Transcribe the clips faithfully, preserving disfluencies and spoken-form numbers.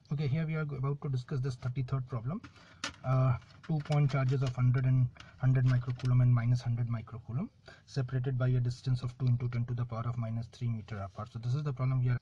Okay, here we are about to discuss this thirty-third problem. Uh, two point charges of one hundred and one hundred microcoulomb and minus one hundred microcoulomb separated by a distance of two into ten to the power of minus three meter apart. So this is the problem we are.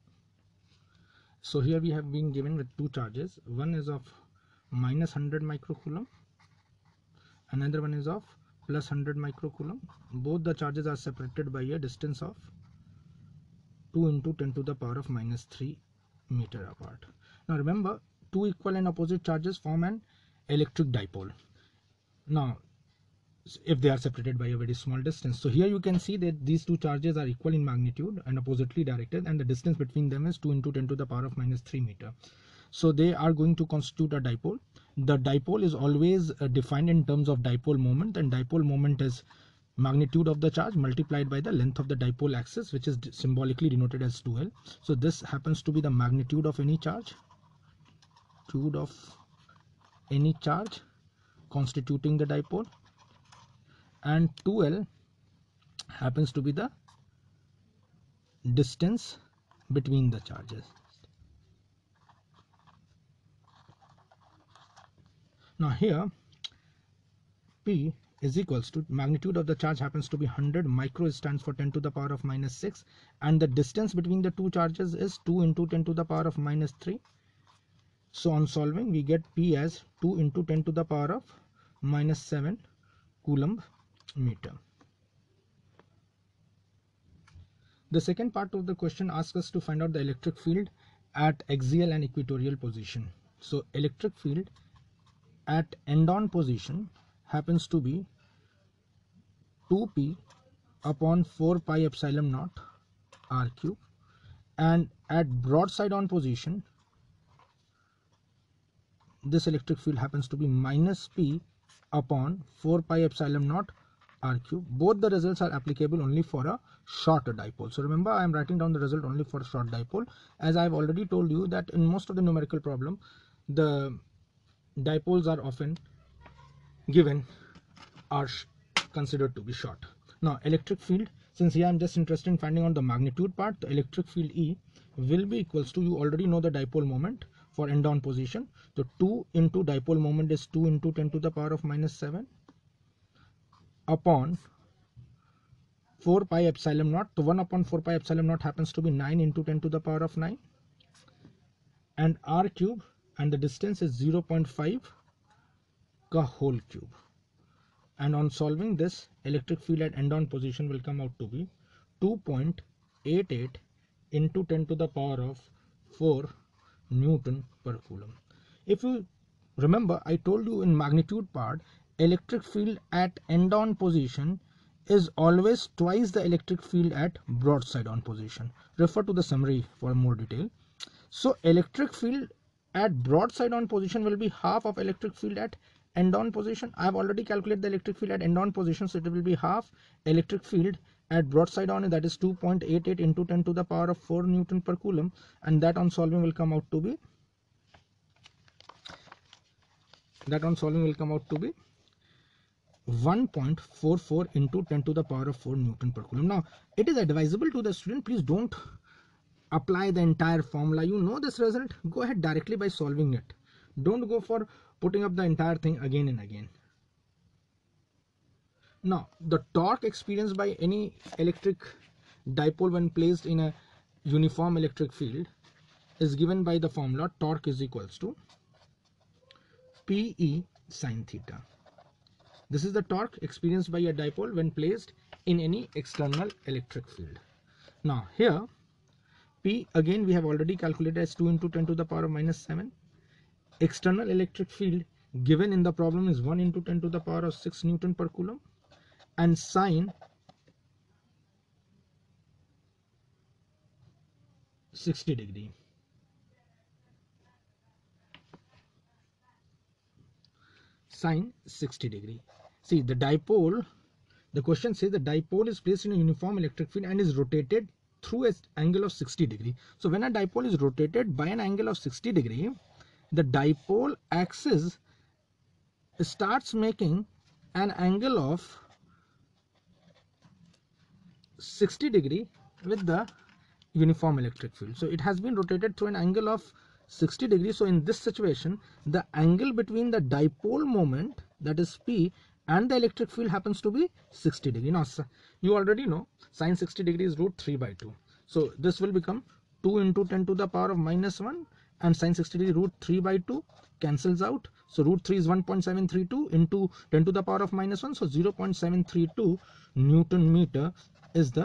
So here we have been given with two charges. One is of minus one hundred microcoulomb, another one is of plus one hundred microcoulomb. Both the charges are separated by a distance of two into ten to the power of minus three meter apart. Now remember, two equal and opposite charges form an electric dipole. Now if they are separated by a very small distance, so here you can see that these two charges are equal in magnitude and oppositely directed, and the distance between them is two into ten to the power of minus three meter. So they are going to constitute a dipole. The dipole is always uh, defined in terms of dipole moment, and dipole moment is magnitude of the charge multiplied by the length of the dipole axis, which is symbolically denoted as two L. So this happens to be the magnitude of any charge, magnitude of any charge constituting the dipole, and two L happens to be the distance between the charges. Now here P is equals to magnitude of the charge happens to be one hundred, micro stands for ten to the power of minus six, and the distance between the two charges is two into ten to the power of minus three. So on solving we get P as two into ten to the power of minus seven Coulomb meter. The second part of the question asks us to find out the electric field at axial and equatorial position. So electric field at end-on position happens to be two P upon four pi epsilon naught r cube, and at broadside on position this electric field happens to be minus P upon four pi epsilon naught r cube. Both the results are applicable only for a short dipole. So remember, I am writing down the result only for a short dipole, as I have already told you that in most of the numerical problem the dipoles are often given are considered to be short. Now electric field, since here I am just interested in finding out the magnitude part, the electric field E will be equals to, you already know the dipole moment for end on position. So two into dipole moment is two into ten to the power of minus seven upon four pi epsilon naught. So one upon four pi epsilon naught happens to be nine into ten to the power of nine, and r cube, and the distance is zero point five ka whole cube. And on solving this, electric field at end on position will come out to be two point eight eight into ten to the power of four Newton per Coulomb. If you remember, I told you in magnitude part, electric field at end on position is always twice the electric field at broadside on position. Refer to the summary for more detail. So electric field at broadside on position will be half of electric field at end on position. I have already calculated the electric field at end on position, so it will be half electric field at broadside on, that is two point eight eight into ten to the power of four Newton per Coulomb, and that on solving will come out to be that on solving will come out to be one point four four into ten to the power of four Newton per Coulomb. Now it is advisable to the student, please don't apply the entire formula. You know this result, go ahead directly by solving it. Don't go for putting up the entire thing again and again. Now the torque experienced by any electric dipole when placed in a uniform electric field is given by the formula torque is equals to P E sine theta. This is the torque experienced by a dipole when placed in any external electric field. Now here P again we have already calculated as two into ten to the power of minus seven. External electric field given in the problem is one into ten to the power of six Newton per Coulomb, and sine sixty degree. Sine sixty degree. See, the dipole, the question says the dipole is placed in a uniform electric field and is rotated through an angle of sixty degree. So when a dipole is rotated by an angle of sixty degree, the dipole axis starts making an angle of sixty degree with the uniform electric field. So it has been rotated through an angle of sixty degrees. So in this situation, the angle between the dipole moment, that is P, and the electric field happens to be sixty degrees. Now you already know sine sixty degrees is root three by two. So this will become two into ten to the power of minus one, and sine sixty degree root three by two cancels out. So root three is one point seven three two into ten to the power of minus one. So zero point seven three two Newton meter is the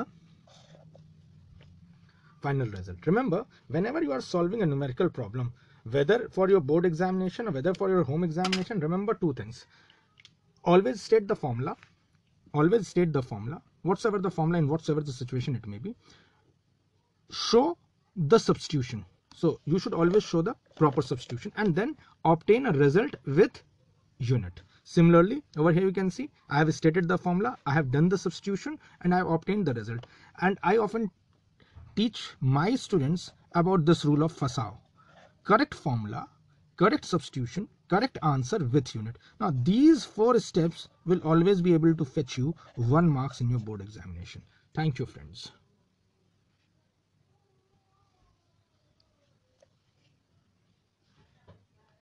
final result. Remember, whenever you are solving a numerical problem, whether for your board examination or whether for your home examination, remember two things. Always state the formula. Always state the formula, whatsoever the formula in whatsoever the situation it may be. Show the substitution. So you should always show the proper substitution and then obtain a result with unit. Similarly, over here you can see I have stated the formula, I have done the substitution, and I have obtained the result. And I often teach my students about this rule of Fasao. Correct formula, correct substitution, correct answer with unit. Now these four steps will always be able to fetch you one marks in your board examination. Thank you, friends.